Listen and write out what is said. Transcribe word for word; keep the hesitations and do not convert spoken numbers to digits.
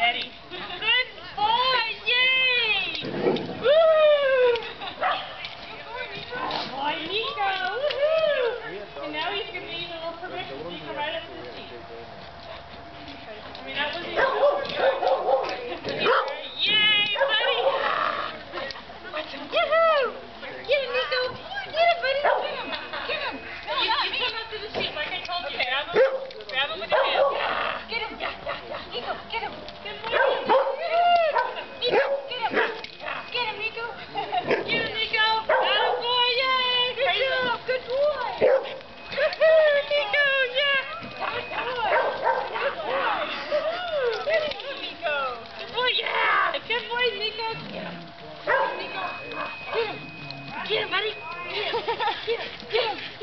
Eddie. Good boy! Yay! Woo! Good boy, Nico! Woohoo! And now he's going to need a little permission to come right up to the seat. I mean, that wasn't even yay, buddy! Yahoo! Get him, Nico! Get him, buddy! Get him! Get him! You, you come up to the seat like I told you. Grab him. Grab him with your hands. Get him! Yeah, yeah, yeah. Nico, get him! Good boy! Nico, get him! Get him, Nico! Get him, Nico! Atta boy! Yay! Good job! Good boy! Woohoo! Nico! Yeah! Good boy! Good boy! Good Nico! Good boy! Yeah! Good boy, Nico! Get him! Nico! Get him! Get him, buddy! Get him! Get him! Get him!